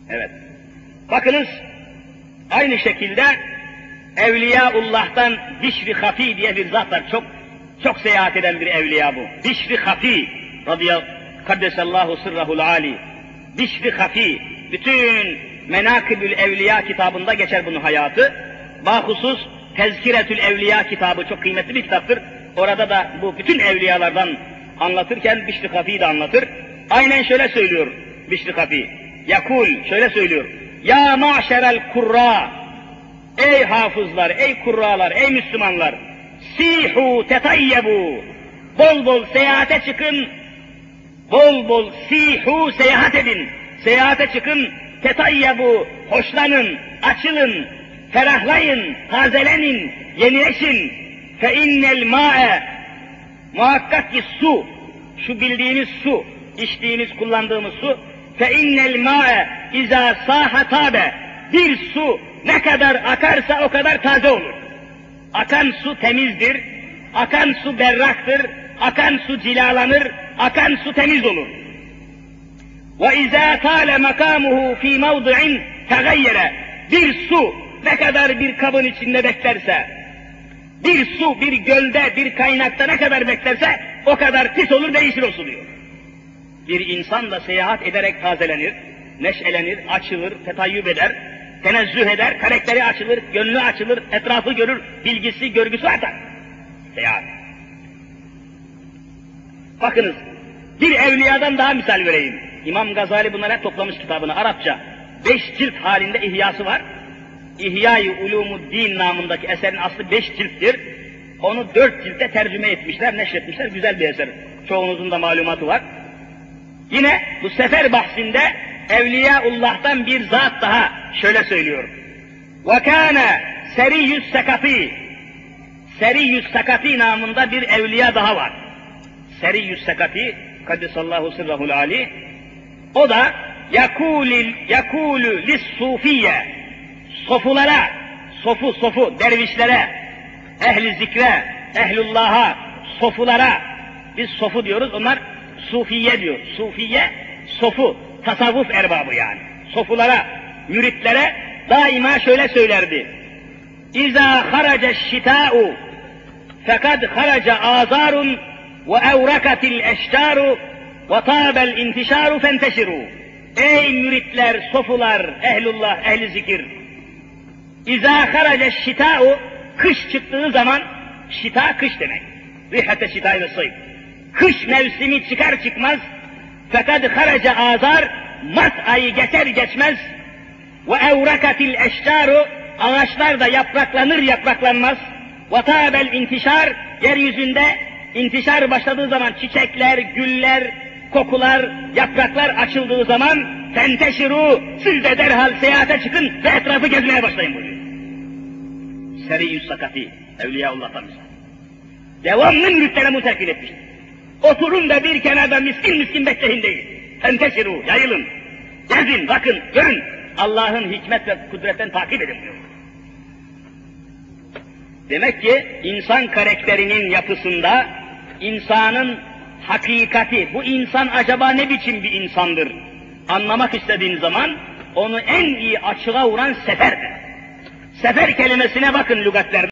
Evet. Bakınız, aynı şekilde Evliyaullah'tan Bişr-i Hafi diye bir zat var. Çok seyahat eden bir evliya bu. Bişr-i Hafi Kaddesallahu sırrahul ali. Bişr-i Hafi, bütün Menakibül Evliya kitabında geçer bunun hayatı. Bahusus Tezkiretül Evliya kitabı çok kıymetli bir kitaptır. Orada da bu bütün evliyalardan anlatırken Bişr-i Hafi'yi de anlatır. Aynen şöyle söylüyor Bişr-i Hafi. Yakul, şöyle söylüyor. Ya maşerel kurra, ey hafızlar, ey kurralar, ey Müslümanlar, sihu tetayyebu, bol bol seyahate çıkın, bol bol sihu seyahat edin, seyahate çıkın, tetayyebu, hoşlanın, açılın, ferahlayın, tazelenin, yenileşin. Fe innel ma'e, muhakkak ki su, şu bildiğiniz su, içtiğiniz, kullandığımız su, fe innel ma'e izâ sâhe tâbe, bir su ne kadar akarsa o kadar taze olur. Akan su temizdir, akan su berraktır, akan su cilalanır, akan su temiz olur. Ve izâ tâle makâmuhu fî mevdi'in tegayyere, bir su ne kadar bir kabın içinde beklerse, bir su, bir gölde, bir kaynakta ne kadar beklerse o kadar pis olur, değişir o su diyor. Bir insan da seyahat ederek tazelenir, neşelenir, açılır, tetayyüp eder, tenezzüh eder, karakteri açılır, gönlü açılır, etrafı görür, bilgisi, görgüsü artar. Seyahat. Bakınız, bir evliyadan daha misal vereyim. İmam Gazali bunları hep toplamış kitabını, Arapça. 5 cilt halinde ihyası var. İhya-i Ulumuddin namındaki eserin aslı 5 cilttir. Onu 4 ciltte tercüme etmişler, neşretmişler, güzel bir eser. Çoğunuzun da malumatı var. Yine bu sefer bahsinde Evliyaullah'tan bir zat daha şöyle söylüyor. وَكَانَ سَرِيُّ السَّكَفِي, Seriyyü Sakati namında bir evliya daha var. Seriyyü Sakati, Kaddesallahu sırrahul ali. O da yakûlü lis-sufiyye, sofulara, sofu, dervişlere, ehli zikre, ehlullah'a, sofulara, biz sofu diyoruz, onlar sufiye diyor. Sufiye, sofu, tasavvuf erbabı yani. Sofulara, müritlere daima şöyle söylerdi. İzâ haraca şitâ'u fekad haraca âzârun ve evrakatil eşcâru ve tâbel intişâru fenteşirû. Ey müritler, sofular, ehlullah, ehli zikir. İzâ haraca şitâ'u, kış çıktığı zaman, şita kış demek. Rihate şitâ ve sayf. Kış mevsimi çıkar çıkmaz, fekad haraca âzâr, Mart ayı geçer geçmez, ve evrakatil eşcâru, ağaçlar da yapraklanır yapraklanmaz, ve tâbel intişar, yeryüzünde intişar başladığı zaman çiçekler, güller, kokular, yapraklar açıldığı zaman fenteşirû, siz de derhal seyahate çıkın ve etrafı gezmeye başlayın buyuruyor. Seriyyü Sakati, Evliyaullah'tan misal. Devamlı müritlere mutekil etmiştir. Oturun da bir kenarda miskin miskin bekleyin değil. Fenteşirû, yayılın, gezin, bakın, görün. Allah'ın hikmet ve kudretten takip edin diyor. Demek ki insan karakterinin yapısında, insanın hakikati, bu insan acaba ne biçim bir insandır anlamak istediğin zaman, onu en iyi açığa vuran seferdir. Sefer kelimesine bakın lügatlerde.